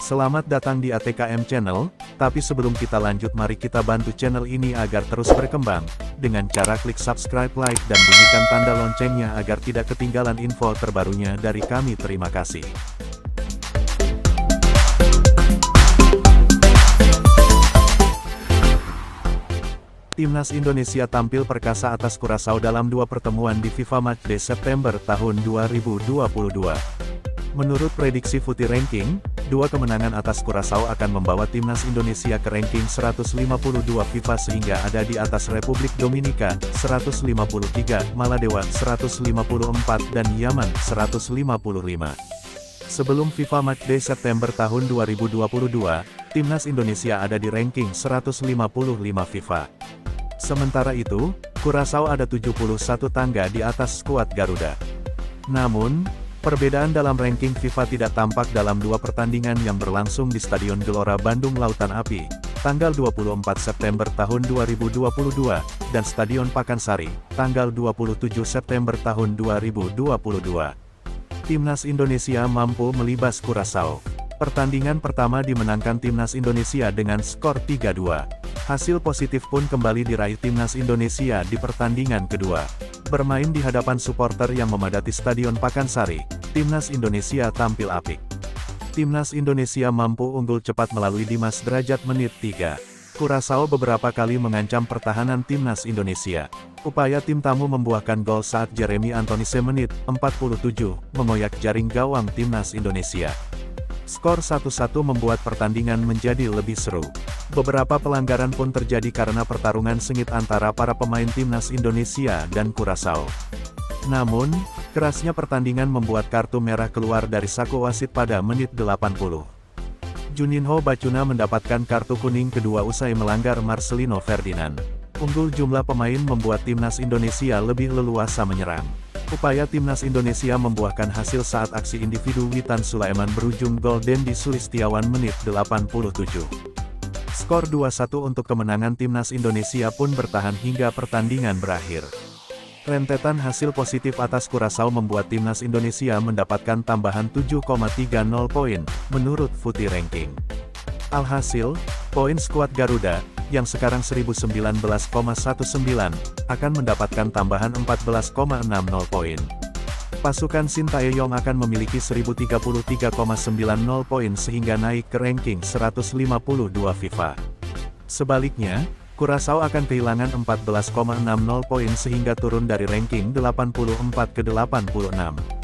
Selamat datang di ATKM Channel, tapi sebelum kita lanjut mari kita bantu channel ini agar terus berkembang, dengan cara klik subscribe, like, dan bunyikan tanda loncengnya agar tidak ketinggalan info terbarunya dari kami. Terima kasih. Timnas Indonesia tampil perkasa atas Curaçao dalam dua pertemuan di FIFA Matchday September tahun 2022. Menurut prediksi FUTI Ranking, dua kemenangan atas Curaçao akan membawa Timnas Indonesia ke ranking 152 FIFA sehingga ada di atas Republik Dominika, 153, Maladewa, 154 dan Yaman, 155. Sebelum FIFA Matchday September tahun 2022, Timnas Indonesia ada di ranking 155 FIFA. Sementara itu, Curaçao ada 71 tangga di atas skuad Garuda. Namun, perbedaan dalam ranking FIFA tidak tampak dalam dua pertandingan yang berlangsung di Stadion Gelora Bandung Lautan Api, tanggal 24 September tahun 2022, dan Stadion Pakansari, tanggal 27 September tahun 2022. Timnas Indonesia mampu melibas Curaçao. Pertandingan pertama dimenangkan Timnas Indonesia dengan skor 3-2. Hasil positif pun kembali diraih Timnas Indonesia di pertandingan kedua. Bermain di hadapan supporter yang memadati Stadion Pakansari, Timnas Indonesia tampil apik. Timnas Indonesia mampu unggul cepat melalui Dimas Derajat menit 3. Curaçao beberapa kali mengancam pertahanan Timnas Indonesia. Upaya tim tamu membuahkan gol saat Jeremy Antonise menit 47 mengoyak jaring gawang Timnas Indonesia. Skor 1-1 membuat pertandingan menjadi lebih seru. Beberapa pelanggaran pun terjadi karena pertarungan sengit antara para pemain Timnas Indonesia dan Curaçao. Namun, kerasnya pertandingan membuat kartu merah keluar dari saku wasit pada menit 80. Juninho Bacuna mendapatkan kartu kuning kedua usai melanggar Marcelino Ferdinand. Unggul jumlah pemain membuat Timnas Indonesia lebih leluasa menyerang. Upaya Timnas Indonesia membuahkan hasil saat aksi individu Witan Sulaiman berujung gol Dendi Sulistiawan menit 87. Skor 2-1 untuk kemenangan Timnas Indonesia pun bertahan hingga pertandingan berakhir. Rentetan hasil positif atas Curaçao membuat Timnas Indonesia mendapatkan tambahan 7,30 poin, menurut FUTI Ranking. Alhasil, poin skuad Garuda, yang sekarang 1019,19, akan mendapatkan tambahan 14,60 poin. Pasukan Sintayong akan memiliki 1033,90 poin sehingga naik ke ranking 152 FIFA. Sebaliknya, Curaçao akan kehilangan 14,60 poin sehingga turun dari ranking 84 ke 86.